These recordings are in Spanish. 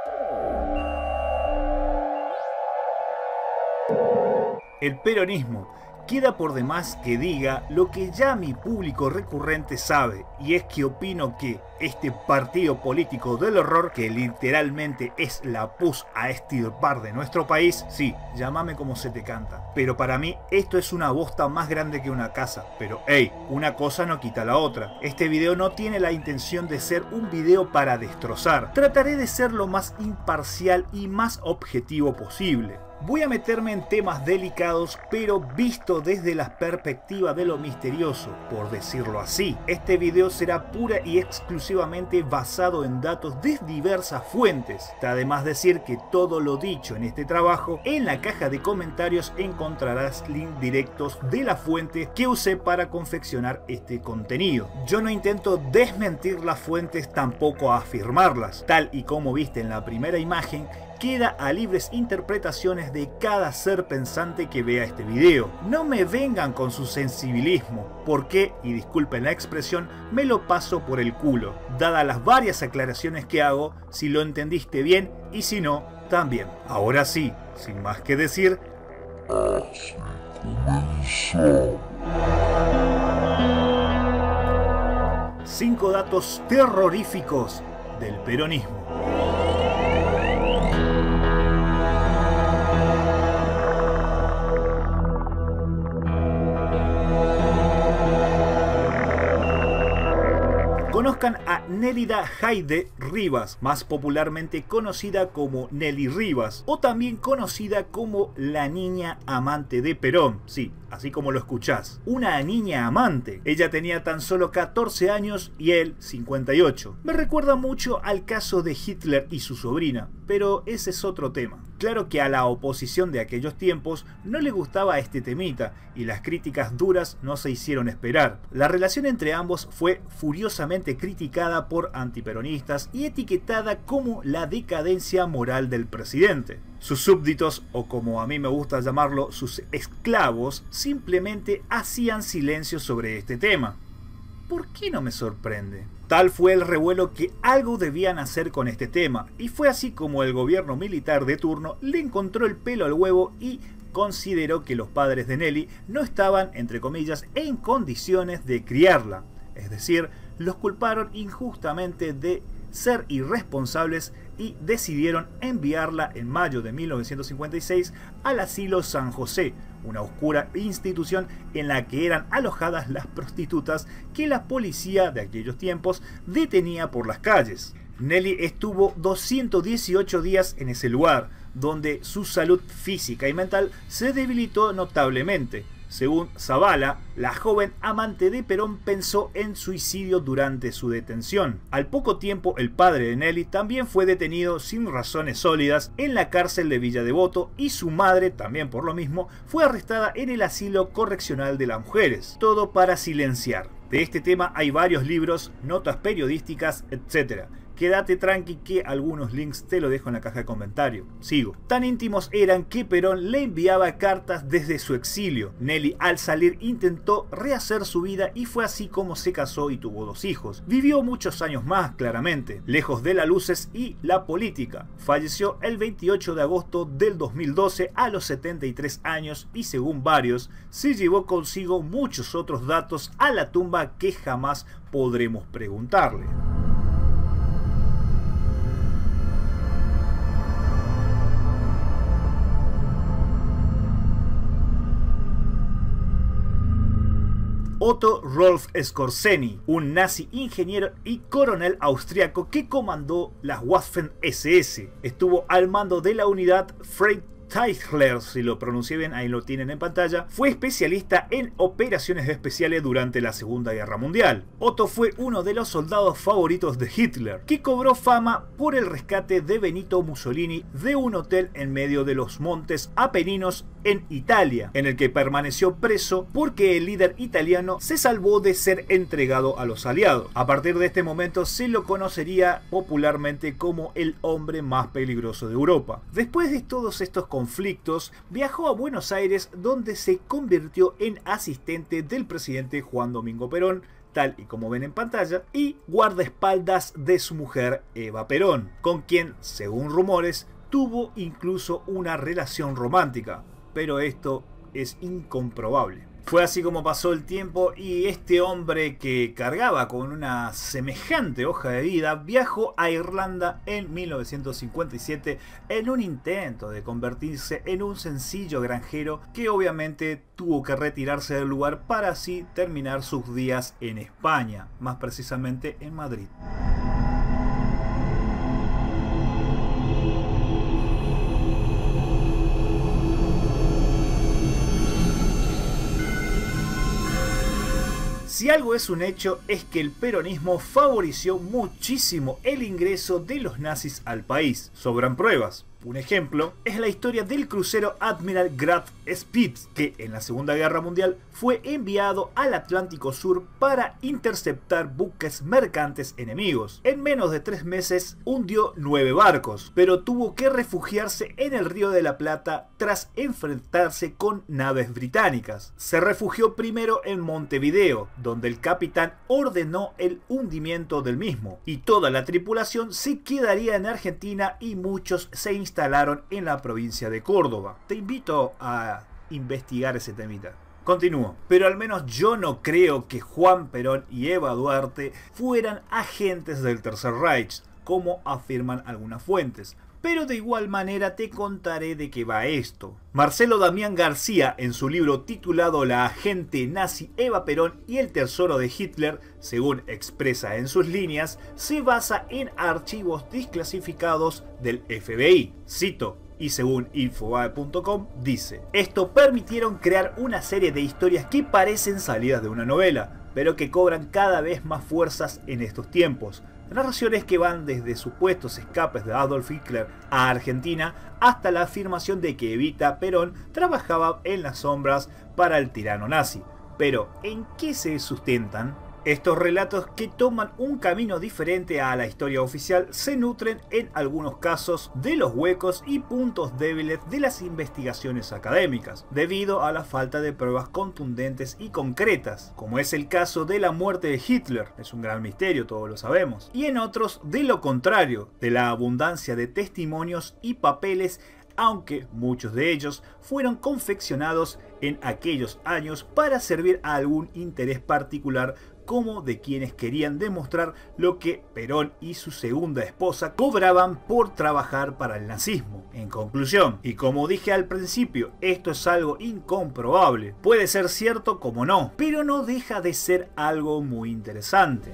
El peronismo. Queda por demás que diga lo que ya mi público recurrente sabe, y es que opino que este partido político del horror, que literalmente es la pus a extirpar de nuestro país, sí, llámame como se te canta, pero para mí esto es una bosta más grande que una casa. Pero hey, una cosa no quita la otra. Este video no tiene la intención de ser un video para destrozar. Trataré de ser lo más imparcial y más objetivo posible. Voy a meterme en temas delicados, pero visto desde la perspectiva de lo misterioso, por decirlo así. Este video será pura y exclusivamente basado en datos de diversas fuentes. Está de más decir que todo lo dicho en este trabajo, en la caja de comentarios encontrarás links directos de la fuente que usé para confeccionar este contenido. Yo no intento desmentir las fuentes, tampoco afirmarlas. Tal y como viste en la primera imagen, queda a libres interpretaciones de cada ser pensante que vea este video. No me vengan con su sensibilismo, porque, y disculpen la expresión, me lo paso por el culo, dadas las varias aclaraciones que hago. Si lo entendiste bien, y si no, también. Ahora sí, sin más que decir, Así comenzamos. 5 datos terroríficos del peronismo. Conozcan a Nélida Jaide Rivas, más popularmente conocida como Nelly Rivas, o también conocida como la niña amante de Perón. Sí, así como lo escuchás, una niña amante. Ella tenía tan solo 14 años y él 58. Me recuerda mucho al caso de Hitler y su sobrina, pero ese es otro tema. Claro que a la oposición de aquellos tiempos no le gustaba este temita, y las críticas duras no se hicieron esperar. La relación entre ambos fue furiosamente criticada por antiperonistas y etiquetada como la decadencia moral del presidente. Sus súbditos, o como a mí me gusta llamarlo, sus esclavos, simplemente hacían silencio sobre este tema. ¿Por qué no me sorprende? Tal fue el revuelo que algo debían hacer con este tema, y fue así como el gobierno militar de turno le encontró el pelo al huevo y consideró que los padres de Nelly no estaban, entre comillas, en condiciones de criarla. Es decir, los culparon injustamente de ser irresponsables y decidieron enviarla en mayo de 1956 al asilo San José, una oscura institución en la que eran alojadas las prostitutas que la policía de aquellos tiempos detenía por las calles. Nelly estuvo 218 días en ese lugar, donde su salud física y mental se debilitó notablemente. Según Zavala, la joven amante de Perón pensó en suicidio durante su detención. Al poco tiempo, el padre de Nelly también fue detenido sin razones sólidas en la cárcel de Villa Devoto, y su madre, también por lo mismo, fue arrestada en el asilo correccional de las mujeres. Todo para silenciar. De este tema hay varios libros, notas periodísticas, etc. Quédate tranqui que algunos links te lo dejo en la caja de comentarios. Sigo. Tan íntimos eran que Perón le enviaba cartas desde su exilio. Nelly al salir intentó rehacer su vida y fue así como se casó y tuvo 2 hijos. Vivió muchos años más, claramente, lejos de las luces y la política. Falleció el 28 de agosto del 2012 a los 73 años y, según varios, se llevó consigo muchos otros datos a la tumba que jamás podremos preguntarle. Otto Rolf Skorzeny, un nazi ingeniero y coronel austriaco que comandó las Waffen-SS. Estuvo al mando de la unidad Freitagler, si lo pronuncié bien, ahí lo tienen en pantalla. Fue especialista en operaciones especiales durante la Segunda Guerra Mundial. Otto fue uno de los soldados favoritos de Hitler, que cobró fama por el rescate de Benito Mussolini de un hotel en medio de los montes Apeninos en Italia, en el que permaneció preso porque el líder italiano se salvó de ser entregado a los aliados. A partir de este momento se lo conocería popularmente como el hombre más peligroso de Europa. Después de todos estos conflictos, viajó a Buenos Aires, donde se convirtió en asistente del presidente Juan Domingo Perón, tal y como ven en pantalla, y guardaespaldas de su mujer Eva Perón, con quien, según rumores, tuvo incluso una relación romántica, pero esto es incomprobable. Fue así como pasó el tiempo y este hombre que cargaba con una semejante hoja de vida viajó a Irlanda en 1957 en un intento de convertirse en un sencillo granjero que obviamente tuvo que retirarse del lugar para así terminar sus días en España, más precisamente en Madrid. Si algo es un hecho es que el peronismo favoreció muchísimo el ingreso de los nazis al país. Sobran pruebas. Un ejemplo es la historia del crucero Admiral Graf Spitz, que en la Segunda Guerra Mundial fue enviado al Atlántico Sur para interceptar buques mercantes enemigos. En menos de 3 meses hundió 9 barcos, pero tuvo que refugiarse en el Río de la Plata tras enfrentarse con naves británicas. Se refugió primero en Montevideo, donde el capitán ordenó el hundimiento del mismo, y toda la tripulación se quedaría en Argentina y muchos se instalaron en la provincia de Córdoba. Te invito a investigar ese temita. Continúo. Pero al menos yo no creo que Juan Perón y Eva Duarte fueran agentes del Tercer Reich, como afirman algunas fuentes. Pero de igual manera te contaré de qué va esto. Marcelo Damián García, en su libro titulado La agente nazi Eva Perón y el tesoro de Hitler, según expresa en sus líneas, se basa en archivos desclasificados del FBI. Cito, y según Infobae.com dice: esto permitieron crear una serie de historias que parecen salidas de una novela, pero que cobran cada vez más fuerzas en estos tiempos. Narraciones que van desde supuestos escapes de Adolf Hitler a Argentina hasta la afirmación de que Evita Perón trabajaba en las sombras para el tirano nazi. Pero, ¿en qué se sustentan? Estos relatos, que toman un camino diferente a la historia oficial, se nutren en algunos casos de los huecos y puntos débiles de las investigaciones académicas, debido a la falta de pruebas contundentes y concretas, como es el caso de la muerte de Hitler, es un gran misterio, todos lo sabemos, y en otros de lo contrario, de la abundancia de testimonios y papeles, aunque muchos de ellos fueron confeccionados en aquellos años para servir a algún interés particular, como de quienes querían demostrar lo que Perón y su segunda esposa cobraban por trabajar para el nazismo. En conclusión, y como dije al principio, esto es algo incomprobable. Puede ser cierto como no, pero no deja de ser algo muy interesante.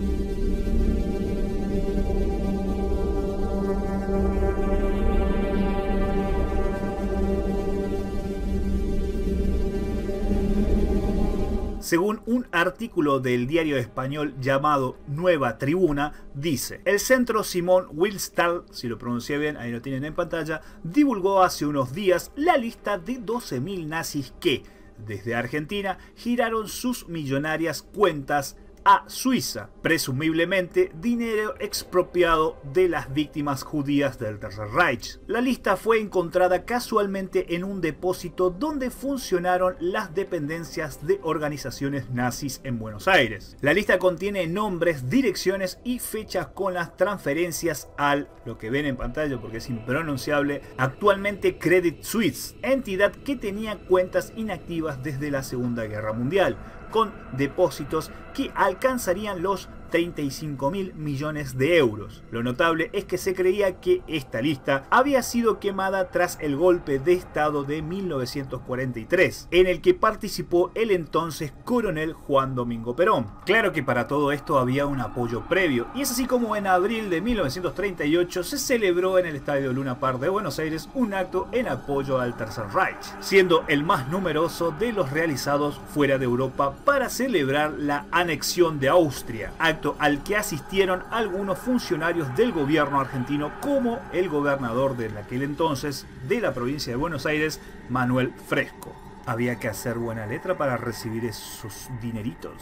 Según un artículo del diario español llamado Nueva Tribuna, dice: el centro Simón Wiesenthal, si lo pronuncié bien, ahí lo tienen en pantalla, divulgó hace unos días la lista de 12.000 nazis que, desde Argentina, giraron sus millonarias cuentas a Suiza, presumiblemente dinero expropiado de las víctimas judías del Tercer Reich. La lista fue encontrada casualmente en un depósito donde funcionaron las dependencias de organizaciones nazis en Buenos Aires. La lista contiene nombres, direcciones y fechas con las transferencias al, lo que ven en pantalla porque es impronunciable, actualmente Credit Suisse, entidad que tenía cuentas inactivas desde la Segunda Guerra Mundial, con depósitos que alcanzarían los 35.000 millones de euros. Lo notable es que se creía que esta lista había sido quemada tras el golpe de estado de 1943, en el que participó el entonces coronel Juan Domingo Perón. Claro que para todo esto había un apoyo previo, y es así como en abril de 1938 se celebró en el Estadio Luna Park de Buenos Aires un acto en apoyo al Tercer Reich, siendo el más numeroso de los realizados fuera de Europa para celebrar la anexión de Austria, acto al que asistieron algunos funcionarios del gobierno argentino, como el gobernador de aquel entonces de la provincia de Buenos Aires, Manuel Fresco. Había que hacer buena letra para recibir esos dineritos.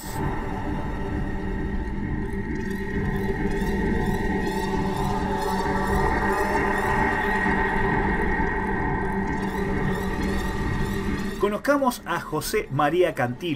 Conozcamos a José María Cantilo,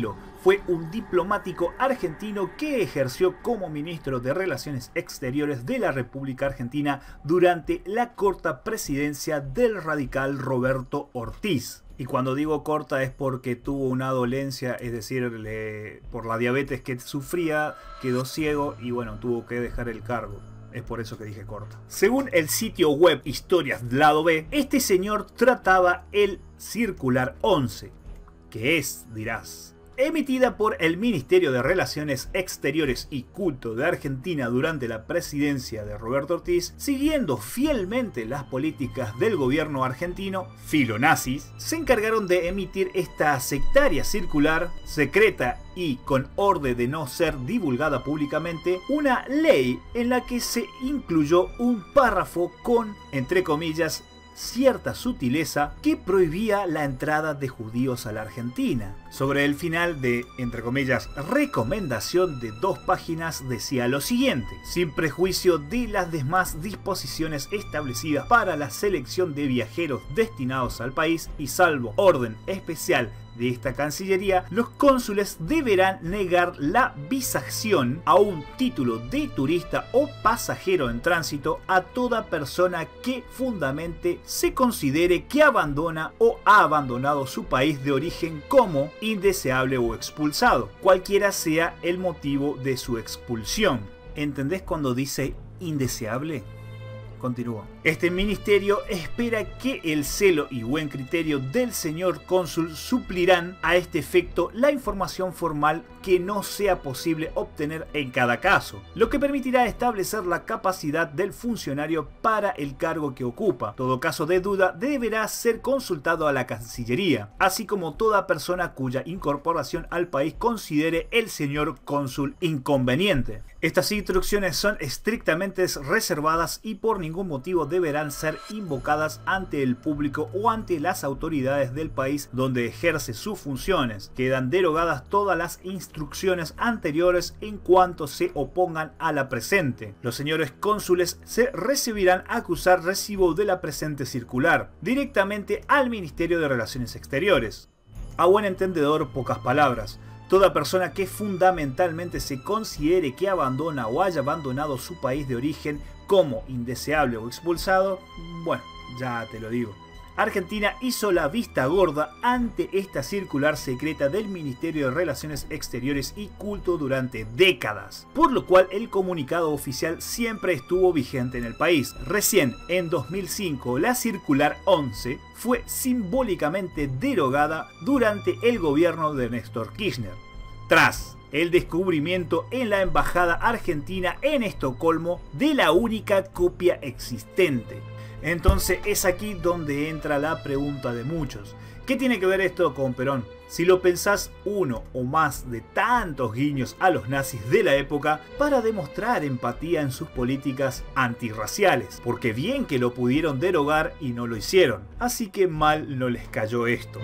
fue un diplomático argentino que ejerció como ministro de Relaciones Exteriores de la República Argentina durante la corta presidencia del radical Roberto Ortiz. Y cuando digo corta es porque tuvo una dolencia, es decir, por la diabetes que sufría, quedó ciego y bueno, tuvo que dejar el cargo. Es por eso que dije corta. Según el sitio web Historias Lado B, este señor trataba el Circular 11. ¿Qué es? Dirás. Emitida por el Ministerio de Relaciones Exteriores y Culto de Argentina durante la presidencia de Roberto Ortiz, siguiendo fielmente las políticas del gobierno argentino, filonazis, se encargaron de emitir esta sectaria circular, secreta y con orden de no ser divulgada públicamente, una ley en la que se incluyó un párrafo con, entre comillas, cierta sutileza que prohibía la entrada de judíos a la Argentina. Sobre el final de, entre comillas, recomendación de 2 páginas decía lo siguiente: sin prejuicio de las demás disposiciones establecidas para la selección de viajeros destinados al país y salvo orden especial de esta Cancillería, los cónsules deberán negar la visación a un título de turista o pasajero en tránsito a toda persona que fundamente se considere que abandona o ha abandonado su país de origen como indeseable o expulsado, cualquiera sea el motivo de su expulsión. ¿Entendés cuando dice indeseable? Continúo. Este ministerio espera que el celo y buen criterio del señor cónsul suplirán a este efecto la información formal que no sea posible obtener en cada caso, lo que permitirá establecer la capacidad del funcionario para el cargo que ocupa. Todo caso de duda deberá ser consultado a la Cancillería, así como toda persona cuya incorporación al país considere el señor cónsul inconveniente. Estas instrucciones son estrictamente reservadas y por ningún motivo deberán ser invocadas ante el público o ante las autoridades del país donde ejerce sus funciones. Quedan derogadas todas las instrucciones anteriores en cuanto se opongan a la presente. Los señores cónsules se recibirán acusar recibo de la presente circular directamente al Ministerio de Relaciones Exteriores. A buen entendedor, pocas palabras. Toda persona que fundamentalmente se considere que abandona o haya abandonado su país de origen como indeseable o expulsado, bueno, ya te lo digo. Argentina hizo la vista gorda ante esta circular secreta del Ministerio de Relaciones Exteriores y Culto durante décadas, por lo cual el comunicado oficial siempre estuvo vigente en el país. Recién en 2005 la circular 11 fue simbólicamente derogada durante el gobierno de Néstor Kirchner, tras el descubrimiento en la embajada argentina en Estocolmo de la única copia existente. Entonces es aquí donde entra la pregunta de muchos. ¿Qué tiene que ver esto con Perón? Si lo pensás, uno o más de tantos guiños a los nazis de la época para demostrar empatía en sus políticas antirraciales, porque bien que lo pudieron derogar y no lo hicieron, así que mal no les cayó esto.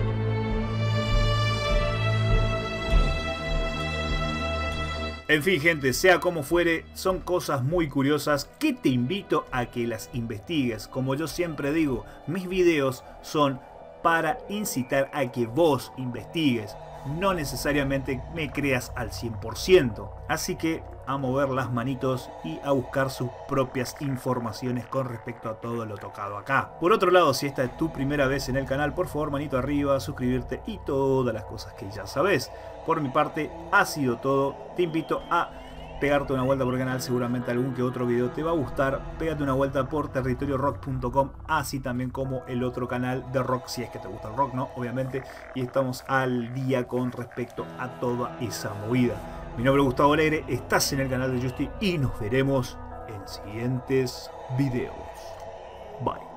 En fin, gente, sea como fuere, son cosas muy curiosas que te invito a que las investigues. Como yo siempre digo, mis videos son para incitar a que vos investigues, no necesariamente me creas al 100%. Así que a mover las manitos y a buscar sus propias informaciones con respecto a todo lo tocado acá. Por otro lado, si esta es tu primera vez en el canal, por favor manito arriba, suscribirte y todas las cosas que ya sabes. Por mi parte ha sido todo. Te invito a pegarte una vuelta por el canal, seguramente algún que otro video te va a gustar. Pégate una vuelta por territoriorock.com, así también como el otro canal de rock, si es que te gusta el rock, ¿no? Obviamente, y estamos al día con respecto a toda esa movida. Mi nombre es Gustavo Alegre, estás en el canal de Justi y nos veremos en siguientes videos. Bye.